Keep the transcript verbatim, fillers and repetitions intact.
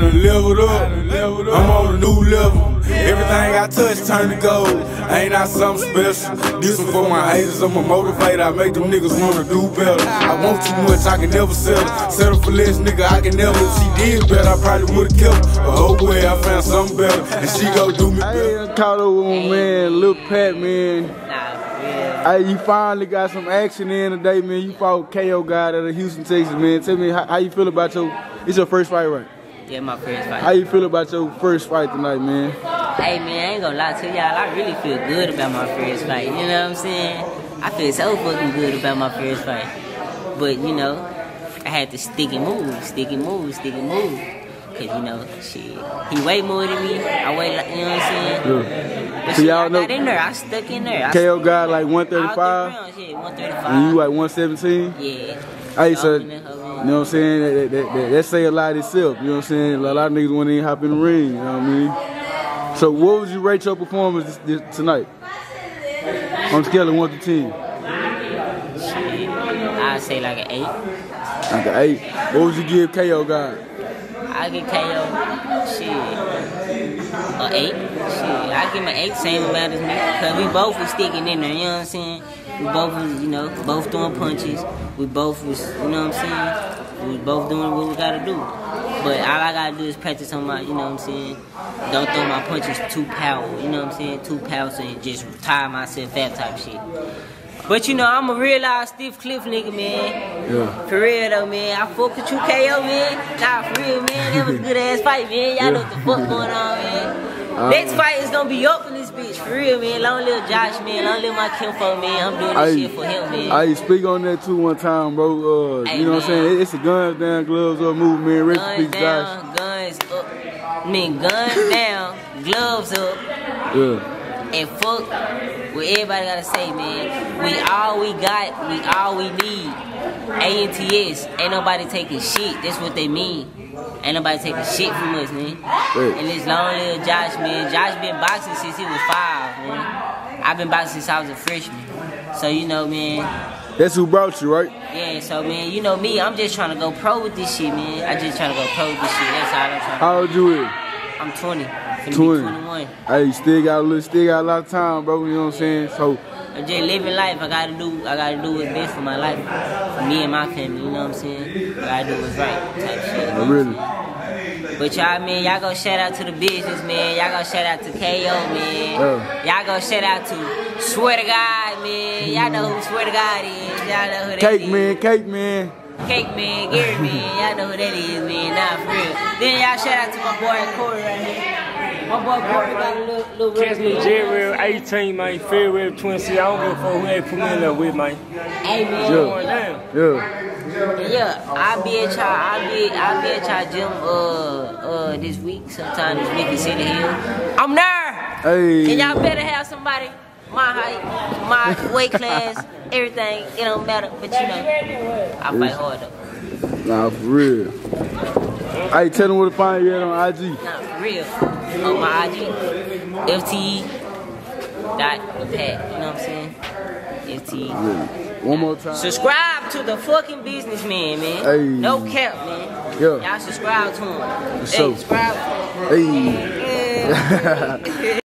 done leveled up. I'm on a new level. Everything I touch turn to gold. Ain't I something special? This one for my haters. I'm a motivator. I make them niggas wanna do better. I want too much, I can never settle. Settle for less, nigga, I can never. If she did better, I probably would've kept her. But oh well, I found something better, and she gon' do me better. I caught over on man, Lil Pat, man. Hey, you finally got some action in today, man. You fought K O God out of Houston, Texas, man. Tell me how, how you feel about your, it's your first fight, right? Yeah, my first fight. How you feel about your first fight tonight, man? Hey, man, I ain't gonna lie to y'all. I really feel good about my first fight. You know what I'm saying? I feel so fucking good about my first fight. But, you know, I had to stick and move, stick and move, stick and move. Cause, you know, shit, he weigh more than me. I weigh, like, you know what I'm saying? Yeah. But so y'all know, I got in there. I stuck in there. K O got like one thirty-five? Yeah, one thirty-five. And you like one seventeen? Yeah. Hey, so, you know what I'm saying? That, that, that, that say a lot itself. You know what I'm saying? A lot of niggas want to even hop in the ring. You know what I mean? So what would you rate your performance this, this, tonight? On a scale of one to ten? Shit, I'd say like an eight. Like an eight? What would you give K O God? I give K O, shit, an eight. Shit, I give him an eight, same amount as me. Cause we both was sticking in there, you know what I'm saying? We both was, you know, both throwing punches. We both was, you know what I'm saying? We was both doing what we gotta do. But all I gotta do is practice on my, you know what I'm saying? Don't throw my punches too powerful, you know what I'm saying? Too powerful and just tire myself out type shit. But you know, I'm a real live stiff cliff nigga, man. Yeah. For real though, man. I fuck with you, K O, man. Nah, for real, man. That was a good ass fight, man. Y'all know what the fuck going on, man. Um, Next fight is gonna be up in this bitch, for real, man. Long live Josh, man. Long live my kinfolk, man. I'm doing this I, shit for him, man. I speak on that too one time, bro. Uh, Ay, you know man. What I'm saying? It's a guns down, gloves up movement. Rest in peace, Josh. Guns up. I mean, guns down, gloves up. Yeah. And fuck what everybody gotta say, man. We all we got, we all we need. A N T S, ain't nobody taking shit. That's what they mean. Ain't nobody taking shit from us, man. Hey. And this long little Josh, man. Josh been boxing since he was five, man. I've been boxing since I was a freshman. So, you know, man. That's who brought you, right? Yeah, so, man, you know me. I'm just trying to go pro with this shit, man. I just trying to go pro with this shit. That's all I'm trying to do. How old you is? I'm twenty. twenty. twenty-one. Hey, you still got a little, still got a lot of time, bro. You know what I'm saying? So I'm just living life. I gotta do, I gotta do what's best for my life, for me and my family. You know what I'm saying? I gotta do what's right, type shit. Oh, really? But y'all, man, y'all go shout out to the business, man. Y'all go shout out to K O, man. Oh. Y'all go shout out to Swear to God, man. Y'all know who Swear to God is. Y'all know who that Cake is. Man, Cake Man. Cake Man, Gary Man. Y'all know who that is, man. Nah, for real. Then y'all shout out to my boy Corey right here. My boy Corey got a little, little Catch me Jerry eighteen, man. February twenty-six. I don't give a fuck who they put me in there with, man. Hey, man. Yeah. Yeah. Yeah, I'll be at y'all. I'll be, I'll be at y'all gym uh, uh, this week, sometime this week in City Hill. I'm there. Hey. And y'all better have somebody my height, my weight class, everything. It don't matter, but you know, I fight hard though. Nah, for real. Hey, tell them where to find you at on I G. Nah, for real. On my I G, F T E dot Pat. You know what I'm saying? F T E. Really? One more time. Subscribe to the fucking businessman, man. Hey. No cap, man. Yeah. Y'all subscribe to him. So. Hey, subscribe to him. Hey.